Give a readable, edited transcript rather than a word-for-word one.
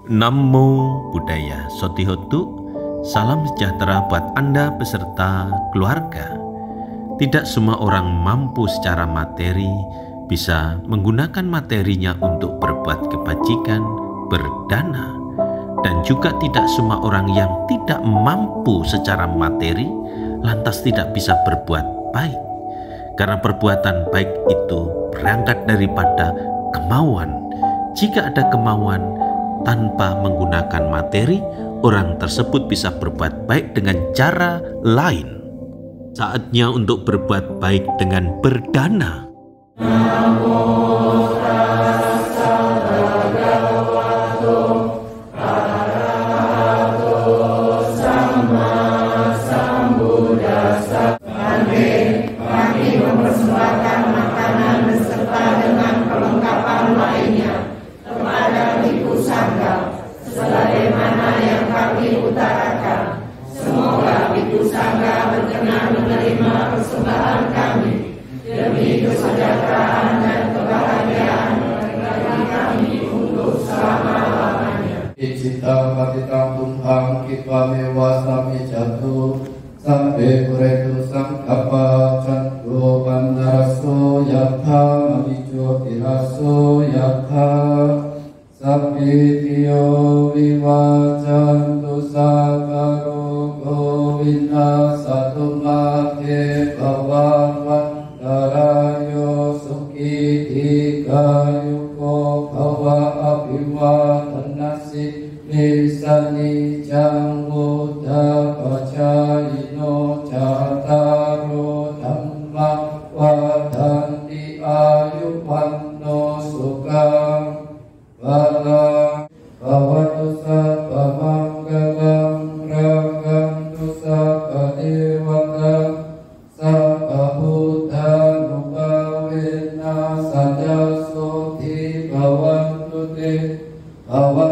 Namo Buddhaya Sotihotu. Salam sejahtera buat Anda beserta keluarga. Tidak semua orang mampu secara materi bisa menggunakan materinya untuk berbuat kebajikan, berdana. Dan juga tidak semua orang yang tidak mampu secara materi lantas tidak bisa berbuat baik. Karena perbuatan baik itu berangkat daripada kemauan. Jika ada kemauan tanpa menggunakan materi, orang tersebut bisa berbuat baik dengan cara lain. Saatnya untuk berbuat baik dengan berdana. Mempersembahkan makanan beserta dengan perlengkapan lainnya kepada Biku Sangga sebagaimana yang kami utarakan. Semoga Biku Sangga berkenan menerima persembahan kami demi kesejahteraan dan kebahagiaan bagi kami untuk selama-lamanya. Icita patitang tumhang kitwa mewasami jatuh sampai kuretu sangkapa cantu bandaraso yatha mabijo tiraso yatha sapi tiyo vivajantu sakaro govinda satu mate bawawan darayo suki dikayuko bawa apiwa tanasi nisani jangguda pacayino cataro dhamma wadanti ayu wanno sukang bala bawatu sabba manggalam ragantu sabba dewata sabba buddha nukawena sajaso ti bawantu te bawa